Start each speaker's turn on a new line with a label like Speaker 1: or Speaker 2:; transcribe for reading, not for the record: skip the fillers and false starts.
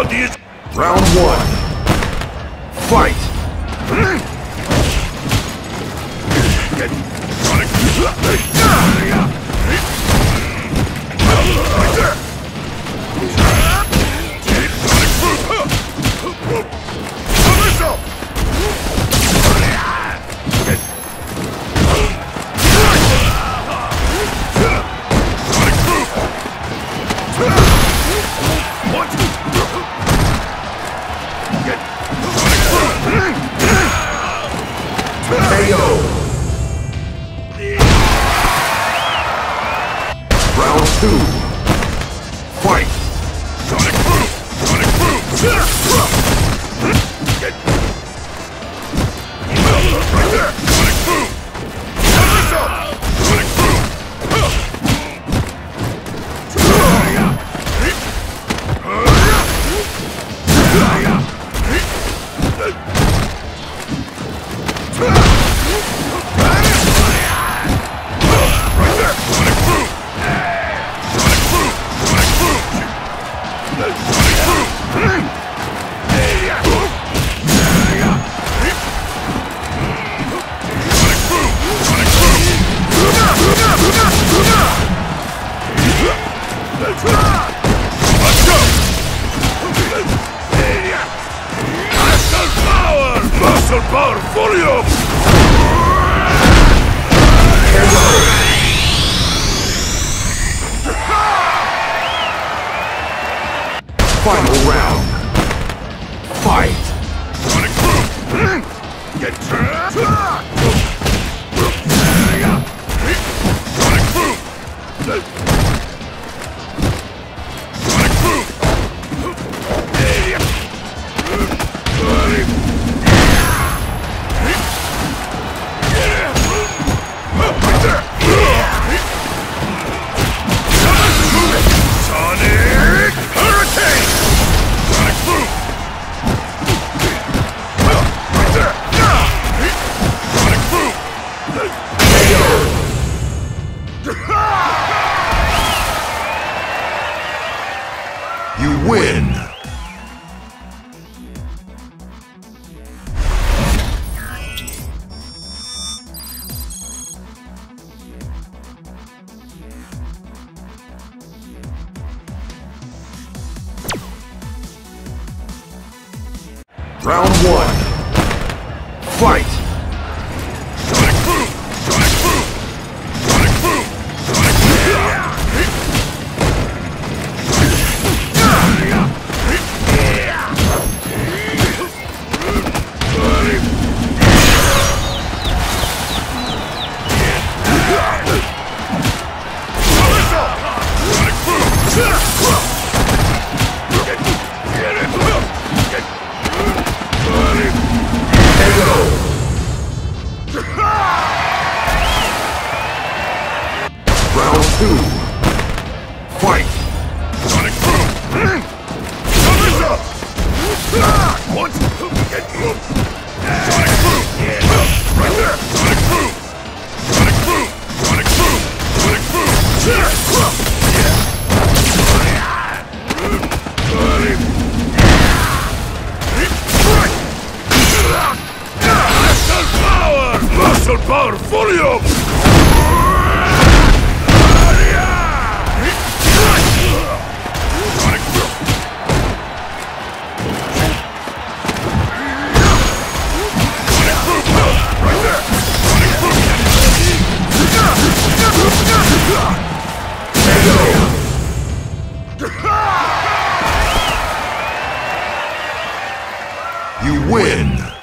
Speaker 1: about the...
Speaker 2: Round one. Fight! Round two. Fight!
Speaker 1: Sonic Boom! Sonic Boom! Right there! Sonic Boom! Sonic Boom! Muscle power, volume!
Speaker 2: Final round. Fight!
Speaker 1: Sonic Boom! Get Sonic Boom! Sonic Boom! Sonic Hurricane! Sonic Boom! Right there! Sonic Boom!
Speaker 2: You win! Round one. Fight!
Speaker 1: Sonic Boom! Sonic Boom! Sonic Boom! Sonic
Speaker 2: Round two. Fight!
Speaker 1: Sonic Boom! Sonic up! What? Get Boom! Sonic Boom! Right there! Sonic Boom! Sonic Boom! Sonic Boom! Sonic Boom! Muscle power! Volume!
Speaker 2: You win!